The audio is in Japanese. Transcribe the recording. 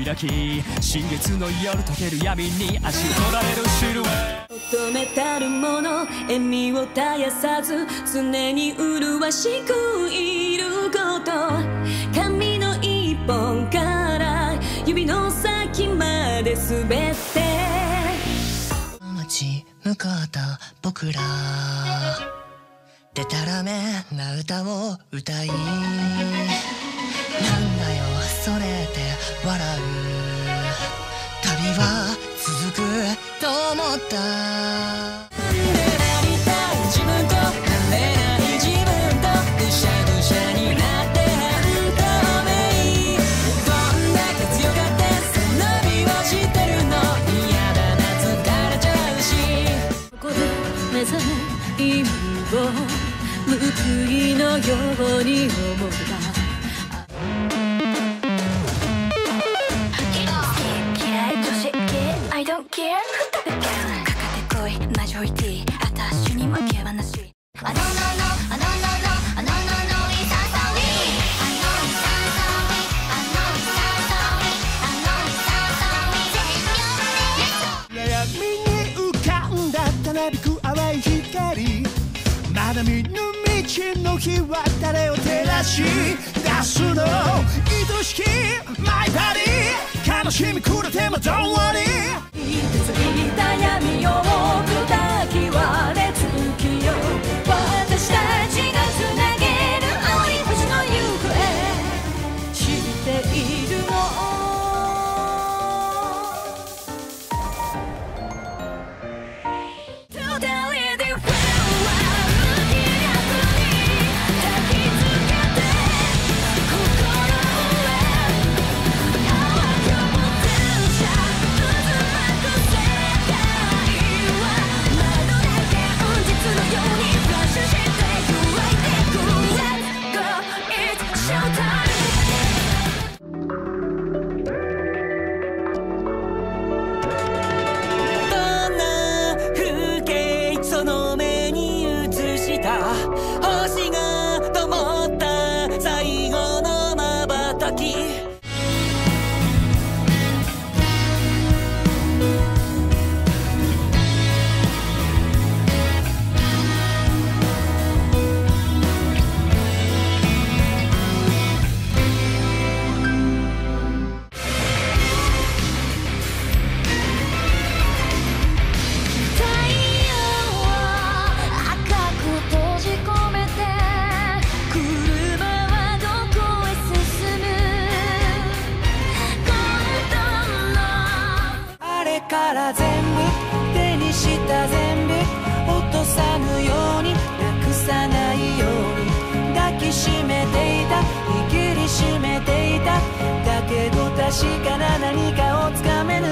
開き、新月の夜溶ける闇に足を取られるシルエット。 求めたるもの、笑みを絶やさず常に麗しくいること。髪の一本から指の先まで全て。 街向かった僕ら、でたらめな歌を歌い、なんだよそれって笑う。旅は続くと思った。 自分と慣れない自分とぐしゃぐしゃになって半透明。どんだけ強がって背伸びをしてるの、嫌だな疲れちゃうし。ここで目覚め意味を報いのように思った。嫌い女子系 I don't care かかってこいマジョリティ、私に負け話。あのののあのののあのののいささみ、あのいささみ、あのいささみ、あのいささみ、 悩みに浮かんだたなびく淡い光、まだ見ぬ道の日は誰を照らし出すの。愛しきマイバディ、悲しみくれても Don't worry。 ついた闇を砕き割れ月よ、私たちがつなげる青い星の行方知っているの。星が灯った最後の瞬き。から全部手にした全部落とさぬようになくさないように抱きしめていた握りしめていた。だけど確かな何かをつかめぬ